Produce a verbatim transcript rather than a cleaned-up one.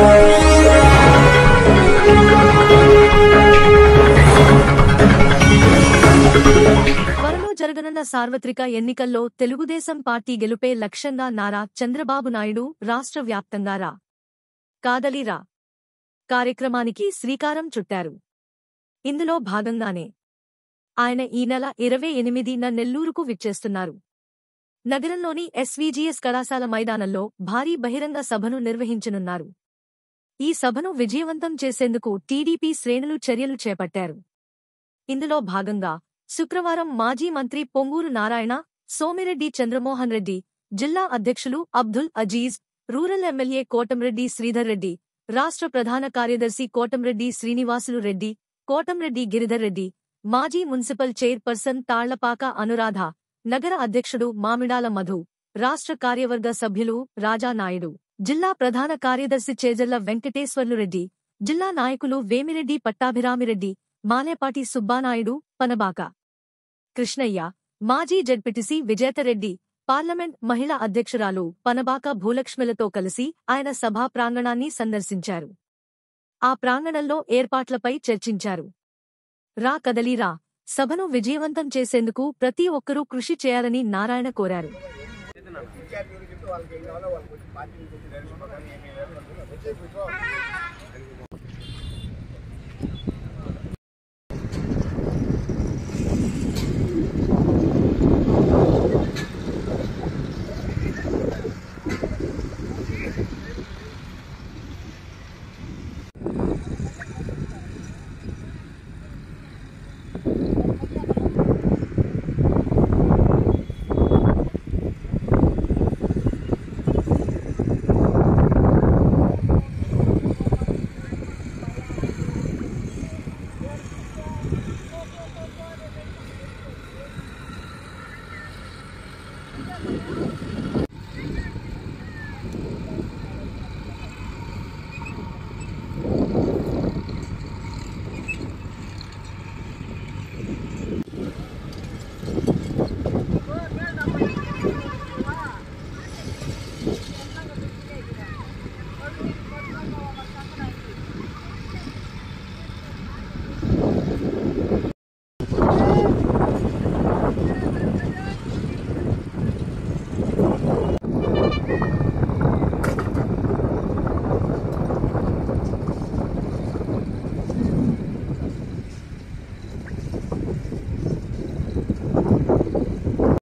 త్వరలో జరగనున్న సార్వత్రిక ఎన్నికల్లో తెలుగుదేశం పార్టీ గెలుపే లక్ష్యంగా నారా చంద్రబాబు నాయుడు రాష్ట్ర వ్యాప్తంగా రా కాదలిరా కార్యక్రమానికి శ్రీకారం చుట్టారు. ఇందులో భాగంగానే ఆయన ఈ నెల ఇరవై ఎనిమిదిన నెల్లూరుకు విచ్చేస్తున్నారు. నగరంలోని ఎస్వీజీఎస్ కళాశాల మైదానంలో భారీ బహిరంగ సభను నిర్వహించనున్నారు. ఈ సభను విజయవంతం చేసేందుకు టీడీపీ శ్రేణులు చర్యలు చేపట్టారు. ఇందులో భాగంగా శుక్రవారం మాజీ మంత్రి పొంగూరు నారాయణ, సోమిరెడ్డి చంద్రమోహన్ రెడ్డి, జిల్లా అధ్యక్షులు అబ్దుల్ అజీజ్, రూరల్ ఎమ్మెల్యే కోటంరెడ్డి శ్రీధర్ రెడ్డి, రాష్ట్ర ప్రధాన కార్యదర్శి కోటంరెడ్డి శ్రీనివాసులు రెడ్డి, కోటంరెడ్డి గిరిధర్ రెడ్డి, మాజీ మున్సిపల్ చైర్పర్సన్ తాళ్లపాక అనురాధ, నగర అధ్యక్షుడు మామిడాల మధు, రాష్ట్ర కార్యవర్గ సభ్యులు రాజానాయుడు, జిల్లా ప్రధాన కార్యదర్శి చేజర్ల వెంకటేశ్వర్లురెడ్డి, జిల్లా నాయకులు వేమిరెడ్డి పట్టాభిరామిరెడ్డి, మాలేపాటి సుబ్బానాయుడు, పనబాక కృష్ణయ్య, మాజీ జడ్పీటీసీ విజేతరెడ్డి, పార్లమెంట్ మహిళా అధ్యక్షురాలు పనబాక భూలక్ష్మిలతో కలిసి ఆయన సభా ప్రాంగణాన్ని సందర్శించారు. ఆ ప్రాంగణంలో ఏర్పాట్లపై చర్చించారు. రా కదలిరా సభను విజయవంతం చేసేందుకు ప్రతి ఒక్కరూ కృషి చేయాలని నారాయణ కోరారు.